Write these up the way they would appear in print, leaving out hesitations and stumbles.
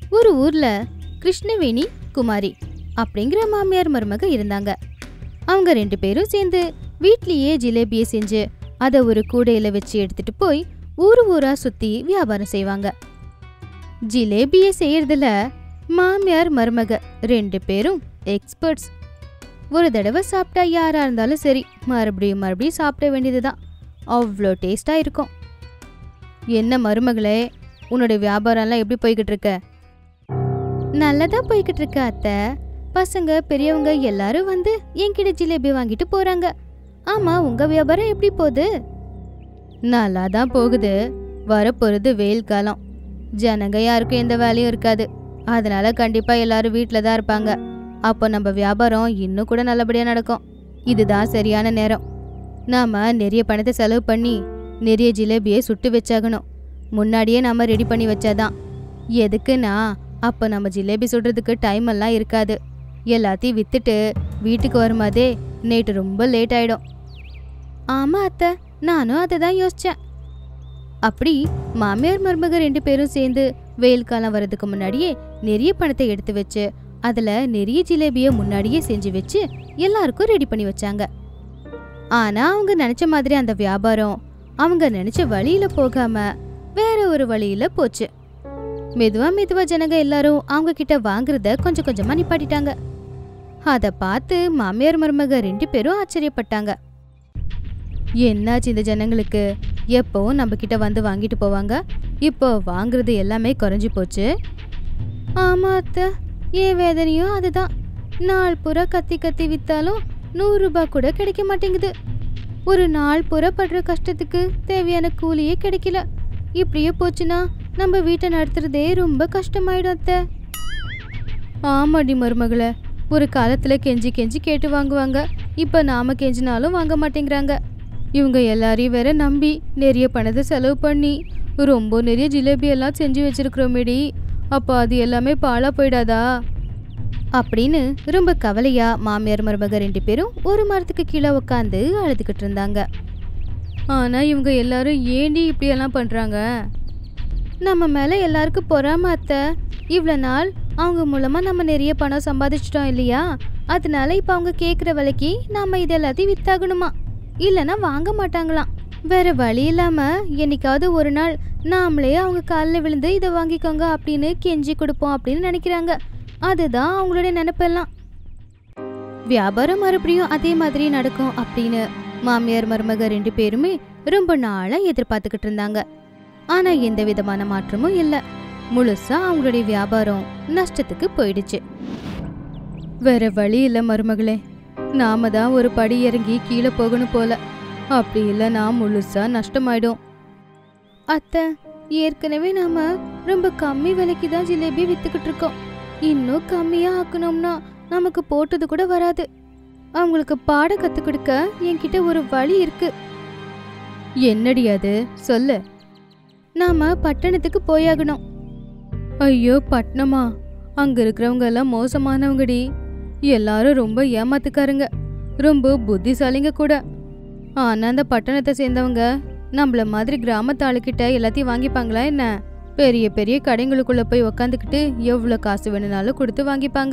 ஒரு ஊர்ல கிருஷ்ணவேணி குமாரி அப்படிங்கிற மாமியார் மருமக இருந்தாங்க. அவங்க 2 பேரும் சேர்ந்து வீட்லயே ஜிலேபியை செஞ்சு அதை ஒரு கூடையில வச்சு எடுத்துட்டு போய் ஊரா சுத்தி வியாபாரம் செய்வாங்க. ஜிலேபியை செய்யறதுல மாமியார் மருமக 2 பேரும் எக்ஸ்பர்ட்ஸ். ஒரு தடவை சாப்பிட்டா யாரா இருந்தாலும் சரி மறுபடியும் மறுபடியும் சாப்பிட வேண்டியதுதான். அவ்வளோ டேஸ்டா இருக்கும். என்ன மருமகளே, உன்னோட வியாபாரம்லாம் எப்படி போய்கிட்டு இருக்க? நல்லதா போய்கிட்டு இருக்க அத்தை. பசங்க பெரியவங்க எல்லாரும் வந்து என்கிட்ட ஜிலேபி வாங்கிட்டு போறாங்க. ஆமா, உங்க வியாபாரம் எப்படி போகுது? நல்லா தான் போகுது. வரப்போறது வெயில் காலம். ஜனங்க யாருக்கும் எந்த வேலையும் இருக்காது. அதனால கண்டிப்பா எல்லாரும் வீட்டில தான் இருப்பாங்க. அப்போ நம்ம வியாபாரம் இன்னும் கூட நல்லபடியா நடக்கும். இதுதான் சரியான நேரம். நாம நிறைய பணத்தை செலவு பண்ணி நிறைய ஜிலேபியை சுட்டு வச்சாகணும். முன்னாடியே நாம ரெடி பண்ணி வச்சாதான். எதுக்குன்னா அப்போ நம்ம ஜிலேபி சுடுறதுக்கு டைம் எல்லாம் இருக்காது. எல்லாத்தையும் வித்துட்டு வீட்டுக்கு வரும்போதே நைட்டு ரொம்ப லேட் ஆயிடும். ஆமா அத்தை, நானும் அதை தான் யோசிச்சேன். அப்படி மாமியார் மருமக 2 பேரும் சேர்ந்து வெயில் காலம் வர்றதுக்கு முன்னாடியே நிறைய பணத்தை எடுத்து வச்சு அதுல நிறைய ஜிலேபியை முன்னாடியே செஞ்சு வச்சு எல்லாருக்கும் ரெடி பண்ணி வச்சாங்க. ஆனா அவங்க நினைச்ச மாதிரி அந்த வியாபாரம் அவங்க நினைச்ச வழியில போகாம வேற ஒரு வழியில போச்சு. மெதுவா ஜனங்க எல்லாரும் அவங்க கிட்ட வாங்குறத கொஞ்சம் கொஞ்சமா நிப்பாட்டிட்டாங்க. அத பார்த்து மாமியார் மருமக 2 பேரும் ஆச்சரியப்பட்டாங்க. என்னாச்சு இந்த ஜனங்களுக்கு? எப்பவும் நம்ம கிட்ட வந்து வாங்கிட்டு போவாங்க, இப்போ வாங்குறது எல்லாமே குறைஞ்சு போச்சு. ஆமா அத்தை, ஏன் வேதனையும் அதுதான். நாள் பூரா கத்தி வித்தாலும் 100 ரூபாய் கூட கிடைக்க மாட்டேங்குது. ஒரு நாள் பூரா படுற கஷ்டத்துக்கு தேவையான கூலியே கிடைக்கல. இப்படியே போச்சுன்னா நம்ம வீட்டை நடத்துறதே ரொம்ப கஷ்டமாயிடும் அத்தை. ஆமாடி மருமகளே, ஒரு காலத்துல கெஞ்சி கேட்டு வாங்குவாங்க. இப்ப நாம கெஞ்சினாலும் வாங்க மாட்டேங்கிறாங்க. இவங்க எல்லாரையும் வேற நம்பி நிறைய பணத்தை செலவு பண்ணி ரொம்ப நிறைய ஜிலேபி எல்லாம் செஞ்சு வச்சிருக்கிறோமேடி. அப்போ அது எல்லாமே பாழா போயிடாதா அப்படின்னு ரொம்ப கவலையா மாமியார் மருமக 2 பேரும் ஒரு மரத்துக்கு கீழே உட்காந்து அழுதுகிட்டு இருந்தாங்க. ஆனா இவங்க எல்லாரும் ஏண்டி இப்படியெல்லாம் பண்றாங்க? நம்ம மேல எல்லாருக்கும் பொறாம அத்தை. இவ்வளோ நாள் அவங்க மூலமா நம்ம நிறைய பணம் சம்பாதிச்சிட்டோம் இல்லையா? அதனால இப்ப அவங்க கேட்குற விலைக்கு நாம இது எல்லாத்தையும் வித்தாகணுமா, இல்லைன்னா வாங்க மாட்டாங்களாம். வேற வழி இல்லாம என்னைக்காவது ஒரு நாள் நாமளே அவங்க காலில் விழுந்து இதை வாங்கிக்கோங்க அப்படின்னு கெஞ்சி கொடுப்போம் அப்படின்னு நினைக்கிறாங்க. அதுதான் அவங்களுடைய நினைப்பெல்லாம். வியாபாரம் மறுபடியும் அதே மாதிரி நடக்கும் அப்படின்னு மாமியார் மருமக 2 பேருமே ரொம்ப நாளா எதிர்பார்த்துக்கிட்டு இருந்தாங்க. ஆனா எந்த விதமான மாற்றமும் இல்லை. முழுசா அவங்களுடைய வியாபாரம் நஷ்டத்துக்கு போயிடுச்சு. வேற வழி இல்லை மருமகளே, நாம தான் ஒரு படி இறங்கி கீழே போகணும் போல. அப்படி இல்லைன்னா முழுசா நஷ்டமாயிடும். அத்தை, ஏற்கனவே நாம ரொம்ப கம்மி விலைக்கு தான் ஜிலேபி வித்துக்கிட்டு இருக்கோம். இன்னும் கம்மியா ஆக்கணும்னா நமக்கு போட்டது கூட வராது. அவங்களுக்கு பாட கத்து கொடுக்க என்கிட்ட ஒரு வழி இருக்கு. என்னடி அது, சொல்லு. நாம பட்டணத்துக்கு போயாகணும். ஐயோ, பட்டணமா? அங்க இருக்கிறவங்க எல்லாம் மோசமானவங்கடி. எல்லாரும் ரொம்ப ஏமாத்துக்காருங்க, ரொம்ப புத்திசாலிங்க கூட. ஆனா அந்த பட்டணத்தை சேர்ந்தவங்க நம்மள மாதிரி கிராமத்து ஆளுக்கிட்ட எல்லாத்தையும் வாங்கிப்பாங்களா என்ன? பெரிய பெரிய கடைங்களுக்குள்ள போய் உக்காந்துக்கிட்டு எவ்வளவு காசு வேணும்னாலும் கொடுத்து வாங்கிப்பாங்க.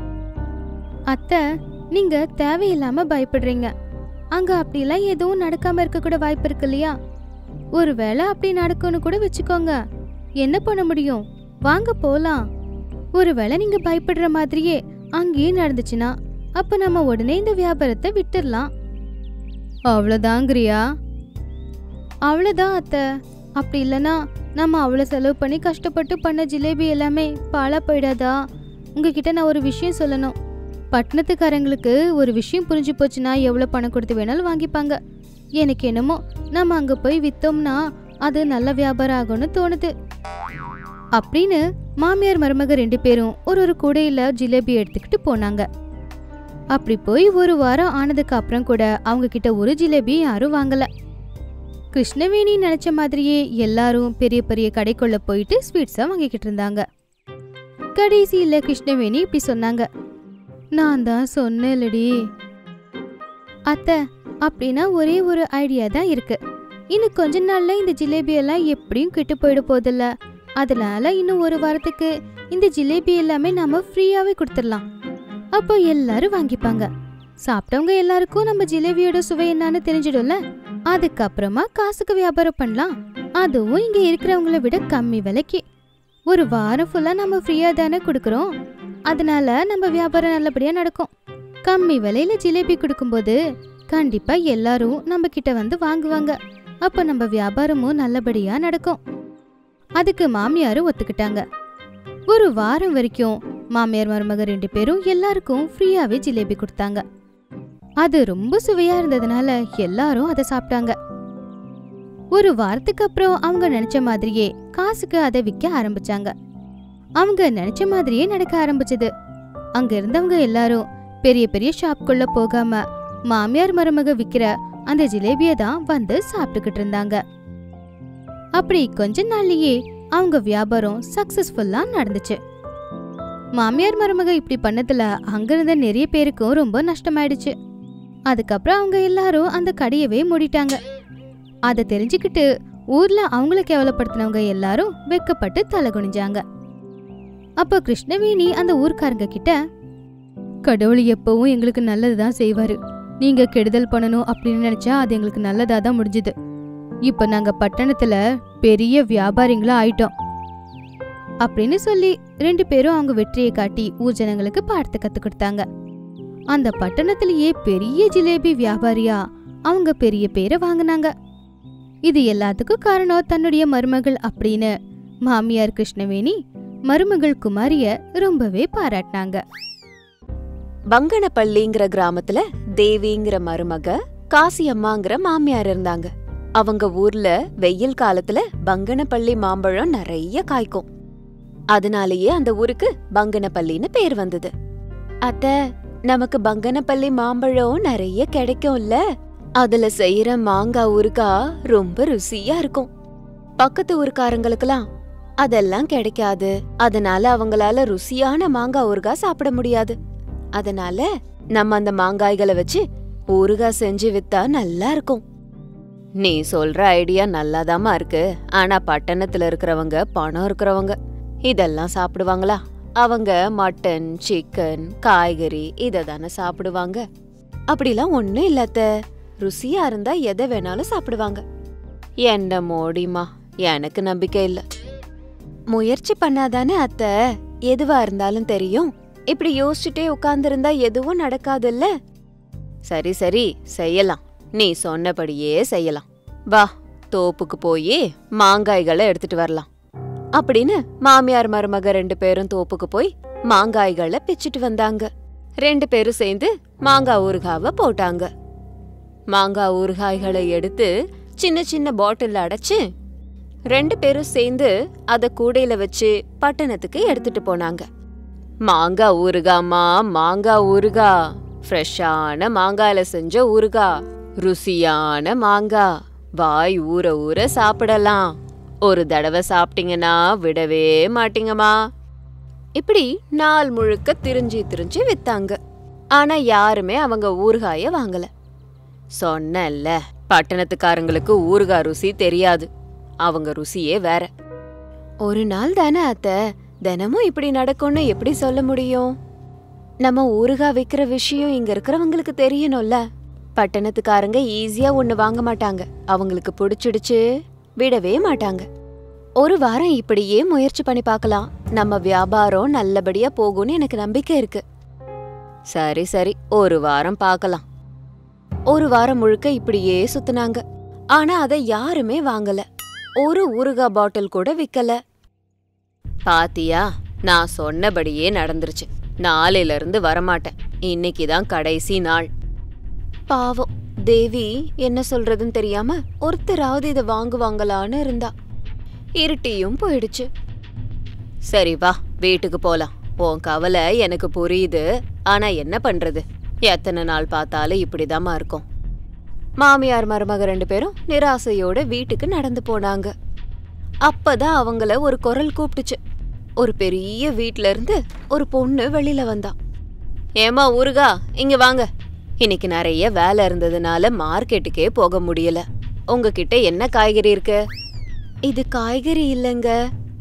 அத்தை, நீங்க தேவையில்லாம பயப்படுறீங்க. அங்க அப்படிலாம் எதுவும் நடக்காம இருக்க கூட வாய்ப்பு இருக்கு இல்லையா? ஒருவேளை அப்படி நடக்கும்னு கூட வச்சுக்கோங்க. என்ன பண்ண முடியும்? வாங்க போலாம். ஒருவேளை நீங்க பயப்படுற மாதிரியே அங்கேயே நடந்துச்சுன்னா அப்ப நம்ம உடனே இந்த வியாபாரத்தை விட்டுடலாம். அவ்வளவுதாங்கிறியா? அவ்வளவுதான் அத்தை. அப்படி இல்லைன்னா நம்ம அவ்வளவு செலவு பண்ணி கஷ்டப்பட்டு பண்ண ஜிலேபி எல்லாமே பாழா போயிடாதா? உங்ககிட்ட நான் ஒரு விஷயம் சொல்லணும். பட்டணத்துக்காரங்களுக்கு ஒரு விஷயம் புரிஞ்சு போச்சுன்னா எவ்வளவு பணம் கொடுத்து வேணாலும் வாங்கிப்பாங்க. எனக்கு என்னமோ நம்ம அங்க போய் வித்தோம்னா அது நல்ல வியாபாரம் ஆகும்னு தோணுது அப்படின்னு மாமியார் மருமக 2 பேரும் ஒரு கூடையில ஜிலேபி எடுத்துக்கிட்டு போனாங்க. அப்படி போய் ஒரு வாரம் ஆனதுக்கு அப்புறம் கூட அவங்க கிட்ட ஒரு ஜிலேபி யாரும் வாங்கல. கிருஷ்ணவேணி நினைச்ச மாதிரியே எல்லாரும் பெரிய பெரிய கடைக்குள்ள போயிட்டு ஸ்வீட்ஸா வாங்கிக்கிட்டு இருந்தாங்க. கடைசியில கிருஷ்ணவேணி இப்படி சொன்னாங்க. நான் தான் சொன்னேன்லடி அத்தை, அப்படின்னா ஒரே ஒரு ஐடியா தான் இருக்கு. இன்னும் கொஞ்ச நாள்ல இந்த ஜிலேபி எல்லாம் எப்படியும் கெட்டு போயிட போதில்ல. அதனால இன்னும் ஒரு வாரத்துக்கு இந்த ஜிலேபி எல்லாமே நாம ஃப்ரீயாவே கொடுத்துடலாம். அப்போ எல்லாரும் வாங்கிப்பாங்க. சாப்பிட்டவங்க எல்லாருக்கும் நம்ம ஜிலேபியோட சுவை என்னன்னு தெரிஞ்சிடும்ல. அதுக்கப்புறமா காசுக்கு வியாபாரம் பண்ணலாம். அதுவும் இங்க இருக்கிறவங்கள விட கம்மி விலைக்கு. ஒரு வாரம் ஃபுல்லா நம்ம ஃப்ரீயா தானே கொடுக்கறோம். அதனால நம்ம வியாபாரம் நல்லபடியா நடக்கும். கம்மி விலையில ஜிலேபி கொடுக்கும்போது கண்டிப்பா எல்லாரும் நம்ம கிட்ட வந்து வாங்குவாங்க. அப்ப நம்ம வியாபாரமும் நல்லபடியா நடக்கும். அதுக்கு மாமியாரும் ஒத்துக்கிட்டாங்க. ஒரு வாரம் வரைக்கும் மாமியார் மருமக 2 பேரும் எல்லாருக்கும் ஃப்ரீயாவே ஜிலேபி கொடுத்தாங்க. அது ரொம்ப சுவையா இருந்ததுனால எல்லாரும் அதை சாப்பிட்டாங்க. ஒரு வாரத்துக்கு அப்புறம் அவங்க நினைச்ச மாதிரியே காசுக்கு அதை விற்க ஆரம்பிச்சாங்க. அவங்க நினைச்ச மாதிரியே நடக்க ஆரம்பிச்சது. அங்க இருந்தவங்க எல்லாரும் பெரிய பெரிய ஷாப்குள்ள போகாம மாமியார் மருமக விக்கிற அந்த ஜிலேபியை தான் வந்து சாப்பிட்டுக்கிட்டு இருந்தாங்க. அப்படி கொஞ்ச நாள்லயே அவங்க வியாபாரம் சக்சஸ்ஃபுல்லா நடந்துச்சு. மாமியார் மருமக இப்படி பண்ணதுல அங்க இருந்த நிறைய பேருக்கும் ரொம்ப நஷ்டமாயிடுச்சு. அதுக்கப்புறம் அவங்க எல்லாரும் அந்த கடையவே மூடிட்டாங்க. அதை தெரிஞ்சுக்கிட்டு ஊர்ல அவங்கள கேவலப்படுத்தினவங்க எல்லாரும் வெக்கப்பட்டு தலை குனிஞ்சாங்க. அப்போ கிருஷ்ணவேணி அந்த ஊர்க்காரங்க கிட்ட, கடவுள் எப்பவும் எங்களுக்கு நல்லதுதான் செய்வாரு. நீங்க கெடுதல் பண்ணணும் அப்படின்னு நினைச்சா அது எங்களுக்கு நல்லதா தான் முடிஞ்சுது. இப்ப நாங்க பட்டணத்துல பெரிய வியாபாரிங்களா ஆயிட்டோம் அப்படின்னு சொல்லி 2 பேரும் அவங்க வெற்றியை காட்டி ஊர் ஜனங்களுக்கு பாடத்தை கத்து கொடுத்தாங்க. அந்த பட்டணத்திலேயே பெரிய ஜிலேபி வியாபாரியா அவங்க பெரிய பேரை வாங்கினாங்க. இது எல்லாத்துக்கும் காரணம் தன்னுடைய மருமகள் அப்படின்னு மாமியார் கிருஷ்ணவேணி மருமகள் குமாரிய ரொம்பவே பாராட்டினாங்க. பங்கனப்பள்ளிங்கிற கிராமத்துல தேவிங்கிற மருமக, காசியம்மாங்கிற மாமியார் இருந்தாங்க. அவங்க ஊர்ல வெயில் காலத்துல பங்கனப்பள்ளி மாம்பழம் நிறைய காய்க்கும். அதனாலேயே அந்த ஊருக்கு பங்கனப்பள்ளின்னு பேர் வந்தது. அத்த, நமக்கு பங்கனப்பள்ளி மாம்பழம் நிறைய கிடைக்கும்ல. அதுல செய்யற மாங்காய் ஊறுகாய் ரொம்ப ருசியா இருக்கும். பக்கத்து ஊருக்காரங்களுக்கெல்லாம் அதெல்லாம் கிடைக்காது. அதனால அவங்களால ருசியான மாங்காய் ஊறுகாய் சாப்பிட முடியாது. அதனால நம்ம அந்த மாங்காய்களை வச்சு ஊறுகாய் செஞ்சு வித்தா நல்லா இருக்கும். நீ சொல்ற ஐடியா நல்லாதாமா இருக்கு. ஆனா பட்டணத்துல இருக்கிறவங்க, பணம் இருக்கிறவங்க இதெல்லாம் சாப்பிடுவாங்களா? அவங்க மட்டன், சிக்கன், காய்கறி இததானே சாப்பிடுவாங்க. அப்படிலாம் ஒண்ணும் இல்லாத, ருசியா இருந்தா எதை வேணாலும் சாப்பிடுவாங்க. என்ன மோடிமா, எனக்கு நம்பிக்கை இல்ல. முயற்சி பண்ணாதானே அத்த எதுவா இருந்தாலும் தெரியும். இப்படி யோசிச்சுட்டே உட்கார்ந்திருந்தா எதுவும் நடக்காதுல்ல. சரி சரி, செய்யலாம். நீ சொன்னபடியே செய்யலாம். வா, தோப்புக்கு போய் மாங்காய்களை எடுத்துட்டு வரலாம் அப்படின்னு மாமியார் மருமக 2 பேரும் தோப்புக்கு போய் மாங்காய்களை பிச்சுட்டு வந்தாங்க. 2 பேரும் சேர்ந்து மாங்காய் ஊறுகாவை போட்டாங்க. மாங்காய் ஊறுகாய்களை எடுத்து சின்ன சின்ன பாட்டில் அடைச்சு 2 பேரும் சேர்ந்து அத கூடையில வச்சு பட்டணத்துக்கு எடுத்துட்டு போனாங்க. மாங்காய் ஊறுகாமா, மாங்காய் ஊறுகா, ஃப்ரெஷ்ஷான மாங்காயில செஞ்ச ஊறுகா, ருசியான மாங்காய், வாய் ஊற ஊற சாப்பிடலாம். ஒரு தடவை சாப்பிட்டீங்கன்னா விடவே மாட்டீங்கம்மா. இப்படி நாள் முழுக்க திரிஞ்சு திரிஞ்சு வித்தாங்க. ஆனா யாருமே அவங்க ஊறுகாய வாங்கல. சொன்னல்ல, பட்டணத்துக்காரங்களுக்கு ஊறுகாய் ருசி தெரியாது. அவங்க ருசியே வேற. ஒரு நாள் தானே அத்த, தினமும் இப்படி நடக்கும்னு எப்படி சொல்ல முடியும்? நம்ம ஊறுகாய் விக்கிற விஷயம் இங்க இருக்கிறவங்களுக்கு தெரியணும்ல. பட்டணத்துக்காரங்க ஈஸியா ஒண்ணு வாங்க மாட்டாங்க. அவங்களுக்கு பிடிச்சிடுச்சு விடவே மாட்டாங்க. ஒரு வாரம் இப்படியே முயற்சி பண்ணி பார்க்கலாம். நம்ம வியாபாரம் நல்லபடியா போகும்னு எனக்கு நம்பிக்கை இருக்கு. சரி சரி, ஒரு வாரம் பார்க்கலாம். ஒரு வாரம் முழுக்க இப்படியே சுத்துனாங்க. ஆனா அதை யாருமே வாங்கல. ஒரு ஊறுகாய் பாட்டில் கூட விக்கல. பாத்தியா, நான் சொன்னபடியே நடந்துருச்சு. நாளையில இருந்து வரமாட்டேன். இன்னைக்குதான் கடைசி நாள். பாவம் தேவி என்ன சொல்றதுன்னு தெரியாம ஒருத்தராவது இதை வாங்குவாங்களான்னு இருந்தா. இருட்டியும் போயிடுச்சு. சரி வா, வீட்டுக்கு போலாம். உன் கவலை எனக்கு புரியுது. ஆனா என்ன பண்றது, எத்தனை நாள் பார்த்தாலும் இப்படிதாம்மா இருக்கும். மாமியார் மருமக 2 பேரும் நிராசையோட வீட்டுக்கு நடந்து போனாங்க. அப்பதான் அவங்கள ஒரு குரல் கூப்பிட்டுச்சு. ஒரு பெரிய வீட்ல இருந்து ஒரு பொண்ணு வெளியில வந்தா. ஏமா ஊறுகா, இங்க வாங்க. இன்னைக்கு நிறைய வேலை இருந்ததுனால மார்க்கெட்டுக்கே போக முடியல. உங்ககிட்ட என்ன காய்கறி இருக்கு? இது காய்கறி இல்லங்க,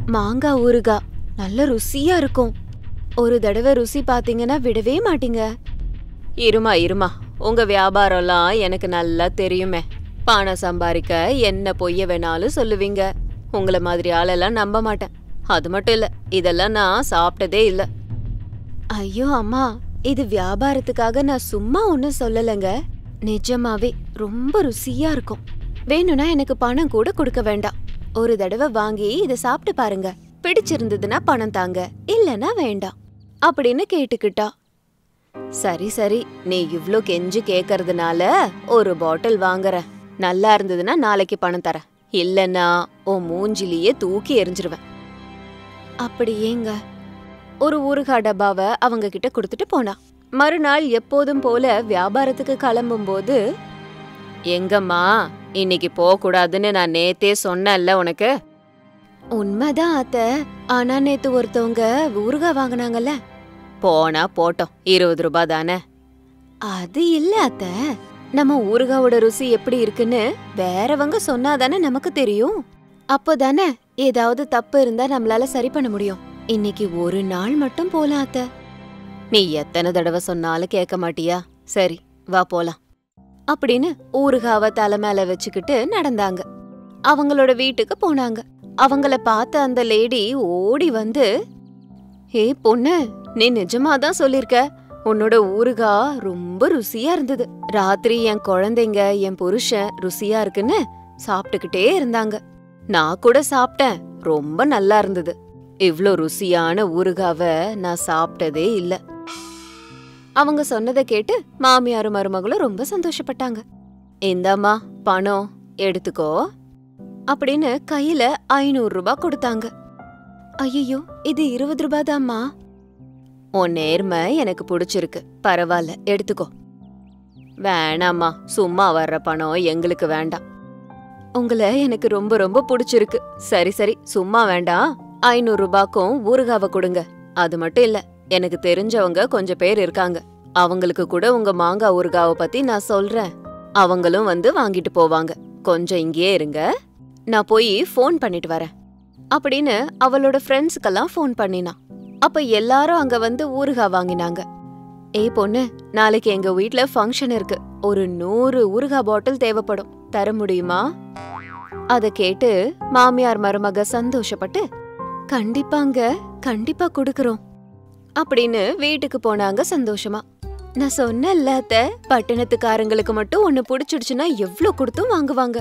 மாங்காய் ஊறுகாய் நல்ல ருசியா இருக்கும். ஒரு தடவை ருசி பாத்தீங்கன்னா விடவே மாட்டீங்க. இருமா இருமா, உங்க வியாபாரம்லாம் எனக்கு நல்லா தெரியுமே. பணம் சம்பாதிக்க என்ன பொய்ய வேணாலும் சொல்லுவீங்க. உங்கள மாதிரி ஆளெல்லாம் நம்ப மாட்டேன். அது மட்டும் இல்ல, இதெல்லாம் நான் சாப்பிட்டதே இல்ல. ஐயோ அம்மா, இது வியாபாரத்துக்காக நான் சும்மா ஒன்னும் சொல்லலங்க. நிஜமாவே ரொம்ப ருசியா இருக்கும். வேணும்னா எனக்கு பணம் கூட கொடுக்க வேண்டாம். ஒரு தடவை வாங்கி இத சாப்பிட்டு பாருங்க. பிடிச்சிருந்ததுன்னா பணம் தாங்க, இல்லனா வேண்டாம் அப்படின்னு கேட்டுக்கிட்டா. சரி சரி, நீ இவ்ளோ கெஞ்சி கேக்கறதுனால ஒரு பாட்டில் வாங்குற. நல்லா இருந்ததுன்னா நாளைக்கு பணம் தர, இல்லன்னா உன் மூஞ்சிலேயே தூக்கி எரிஞ்சிருவேன். அப்படியேங்க. ஒரு ஊறுகாய் டப்பாவை அவங்க கிட்ட கொடுத்துட்டு போனா. மறுநாள் எப்போதும் போல வியாபாரத்துக்கு கிளம்பும் போது, எங்கம்மா இன்னைக்கு போக கூடாதுன்னு நான் நேத்தே சொன்னேன்ல உனக்கு. உண்மைதான் அத்த, ஆனா நேத்து ஒருத்தவங்க ஊறுகாய் வாங்கினாங்கல்ல. போனா போட்டோம், 20 ரூபாய் தானே. அது இல்ல அத்த, நம்ம ஊறுகாவோட ருசி எப்படி இருக்குன்னு வேறவங்க சொன்னாதானே நமக்கு தெரியும். அப்போதானே ஏதாவது தப்பு இருந்தா நம்மளால சரி பண்ண முடியும். இன்னைக்கு ஒரு நாள் மட்டும் போலாம் அத்த. நீ எத்தனை தடவை சொன்னாலும் கேட்க மாட்டியா? சரி வா போலாம் அப்படின்னு ஊறுகாவ தலை மேல வச்சுக்கிட்டு நடந்தாங்க. அவங்களோட வீட்டுக்கு போனாங்க. அவங்கள பார்த்த அந்த லேடி ஓடி வந்து, ஏ பொண்ணு, நீ நிஜமாதான் சொல்லிருக்க. உன்னோட ஊறுகாய் ரொம்ப ருசியா இருந்தது. ராத்திரி என் குழந்தைங்க என் புருஷன் ருசியா இருக்குன்னு சாப்பிட்டுக்கிட்டே இருந்தாங்க. நான் கூட சாப்பிட்டேன், ரொம்ப நல்லா இருந்தது. இவ்ளோ ருசியான ஊறுகாவ நான் சாப்பிட்டதே இல்ல. அவங்க சொன்னதை கேட்டு மாமியாரும் மருமகளும் ரொம்ப சந்தோஷப்பட்டாங்க. இந்தாம்மா பணம் எடுத்துக்கோ அப்படின்னு கையில 500 ரூபாய் கொடுத்தாங்க. ஐயோ, இது 20 ரூபாய் தாம்மா. உன் நேர்மை எனக்கு பிடிச்சிருக்கு, பரவாயில்ல எடுத்துக்கோ. வேணாம்மா, சும்மா வர்ற பணம் எங்களுக்கு வேண்டாம். உங்களை எனக்கு ரொம்ப ரொம்ப பிடிச்சிருக்கு. சரி சரி, சும்மா வேண்டாம், 500 ரூபாய்க்கும் ஊறுகாவை கொடுங்க. அது மட்டும் இல்ல, எனக்கு தெரிஞ்சவங்க கொஞ்சம் பேர் இருக்காங்க. அவங்களுக்கு கூட உங்க மாங்காய் ஊறுகாவை பத்தி நான் சொல்றேன். அவங்களும் வந்து வாங்கிட்டு போவாங்க. கொஞ்சம் இங்கேயே இருங்க, நான் போய் ஃபோன் பண்ணிட்டு வரேன் அப்படின்னு அவளோட ஃப்ரெண்ட்ஸுக்கெல்லாம் ஃபோன் பண்ணினா. அப்ப எல்லாரும் அங்க வந்து ஊறுகாய் வாங்கினாங்க. ஏய் பொண்ணு, நாளைக்கு எங்க வீட்ல ஃபங்க்ஷன் இருக்கு. ஒரு 100 ஊறுகாய் பாட்டில் தேவைப்படும், தர முடியுமா? அத கேட்டு மாமியார் மருமக சந்தோஷப்பட்டு, கண்டிப்பாங்க, கண்டிப்பா குடுக்கறோம் அப்படின்னு வீட்டுக்கு போனாங்க சந்தோஷமா. நான் சொன்னேன்ல அத்தை, பட்டணத்துக்காரங்களுக்கு மட்டும் ஒன்னு பிடிச்சிடுச்சுன்னா எவ்ளோ கொடுத்தும் வாங்குவாங்க.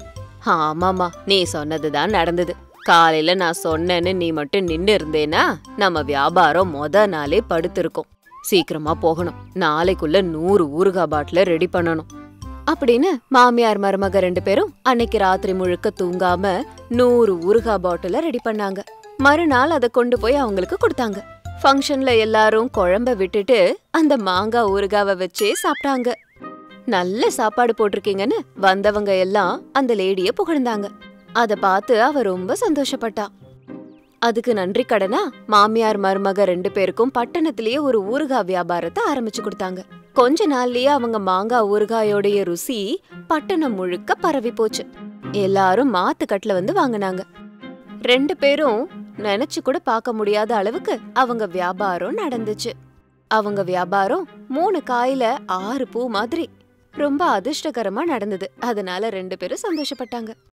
ஆமாமா, நீ சொன்னதுதான் நடந்தது. காலையில நான் சொன்னேன்னு நீ மட்டும் நின்னு இருந்தேனா நம்ம வியாபாரம் நாளே படுத்திருக்கும். சீக்கிரமா போகணும், நாளைக்குள்ள 100 ஊறுகாய் பாட்டில ரெடி பண்ணணும் அப்படின்னு மாமியார் மருமக 2 பேரும் அன்னைக்கு ராத்திரி முழுக்க தூங்காம 100 ஊறுகாய் பாட்டில ரெடி பண்ணாங்க. மறுநாள் அதை கொண்டு போய் அவங்களுக்கு கொடுத்தாங்க. ஃபங்க்ஷன்ல எல்லாரும் குழம்ப விட்டுட்டு அந்த மாங்காய் ஊறுகாவை வச்சே சாப்பிட்டாங்க. நல்ல சாப்பாடு போட்டிருக்கீங்கன்னு வந்தவங்க எல்லாம் அந்த லேடிய புகழ்ந்தாங்க. அத பார்த்து அவ ரொம்ப சந்தோஷப்பட்டா. அதுக்கு நன்றி கடனா மாமியார் மருமக 2 பேருக்கும் பட்டணத்திலேயே ஒரு ஊறுகாய் வியாபாரத்தை ஆரம்பிச்சு கொடுத்தாங்க. கொஞ்ச நாள்லயே அவங்க மாங்காய் ஊறுகாயோடைய ருசி பட்டணம் முழுக்க பரவி போச்சு. எல்லாரும் மாத்துக்கட்டுல வந்து வாங்கினாங்க. 2 பேரும் நினைச்சு கூட பார்க்க முடியாத அளவுக்கு அவங்க வியாபாரம் நடந்துச்சு. அவங்க வியாபாரம் 3 காயில 6 பூ மாதிரி ரொம்ப அதிர்ஷ்டகரமா நடந்தது. அதனால 2 பேரும் சந்தோஷப்பட்டாங்க.